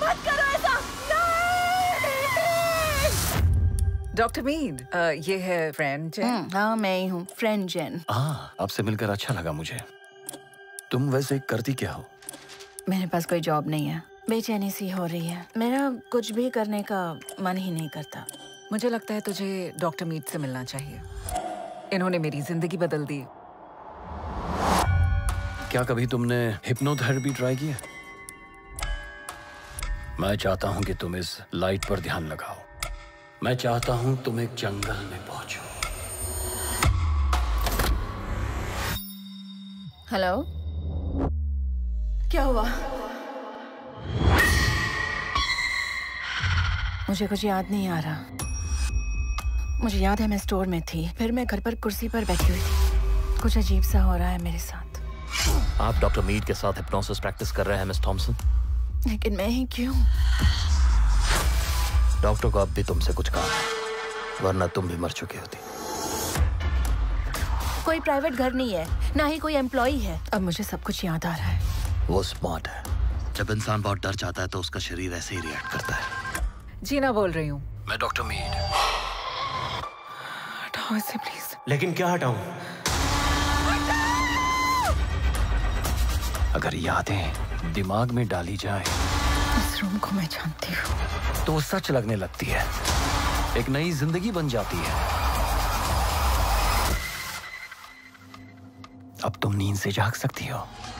मत करो ऐसा। डॉक्टर मीड, ये है फ्रेंड जेन। हाँ मैं ही हूँ, फ्रेंड जेन। हाँ, आपसे मिलकर अच्छा लगा मुझे। तुम वैसे करती क्या हो? मेरे पास कोई जॉब नहीं है, बेचैनी सी हो रही है, मेरा कुछ भी करने का मन ही नहीं करता। मुझे लगता है तुझे डॉक्टर मीड से मिलना चाहिए। इन्होंने मेरी जिंदगी बदल दी। क्या कभी तुमने हिप्नोथेरेपी ट्राई की है? मैं चाहता हूं कि तुम इस लाइट पर ध्यान लगाओ। मैं चाहता हूं तुम एक जंगल में पहुंचो। हेलो, क्या हुआ? मुझे कुछ याद नहीं आ रहा। मुझे याद है मैं स्टोर में थी, फिर मैं घर पर कुर्सी पर बैठी हुई थी। कुछ अजीब सा हो रहा है मेरे साथ। आप डॉक्टर मीड के साथ हिप्नोसिस प्रैक्टिस कर रहे हैं मिस थॉमसन? लेकिन मैं ही क्यों? डॉक्टर को अब भी तुमसे कुछ काम है, वरना तुम भी मर चुकी होती। कोई प्राइवेट घर नहीं है, ना ही कोई एम्प्लॉई है। अब मुझे सब कुछ याद आ रहा है। वो स्मार्ट है। जब इंसान बहुत डर जाता है तो उसका शरीर ऐसे ही रिएक्ट करता है। जीना बोल रही हूँ। मैं डॉक्टर मीड। हटाओ इसे प्लीज। लेकिन क्या हटाऊं? अगर यादें दिमाग में डाली जाए, इस रूम को मैं जानती हूँ, तो वो सच लगने लगती है। एक नई जिंदगी बन जाती है। अब तुम नींद से जाग सकती हो।